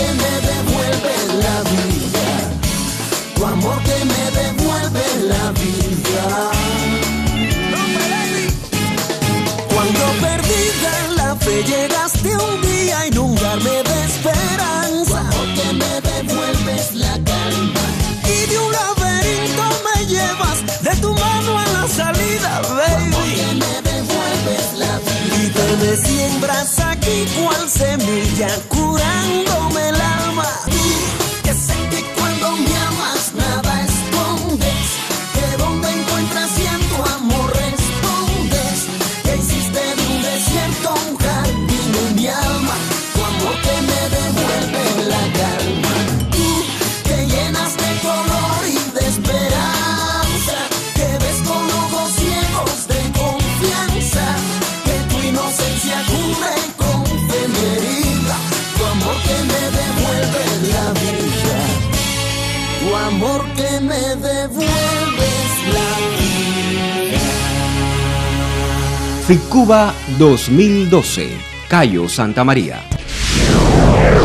que me devuelve la vida, tu amor que me devuelve la vida. Cuando perdida la fe llegaste un día a inundarme de esperanza, tu amor que me devuelves la calma, y de un laberinto me llevas de tu mano a la salida, baby. Tu amor que me devuelves la vida, y te me siembras aquí cual semilla, curándome el alma. Que sé que cuando me amas nada escondes, que donde encuentras y en tu amor respondes, que hiciste de un desierto un jardín en mi alma, tu amor que me devuelve la calma, tú que llenas de color y de esperanza, que ves con ojos ciegos de confianza, que tu inocencia cubre con fe mi herida, tu amor que me devuelve la vida, tu amor que me devuelves la vida. FICUBA 2012, Cayo Santa María.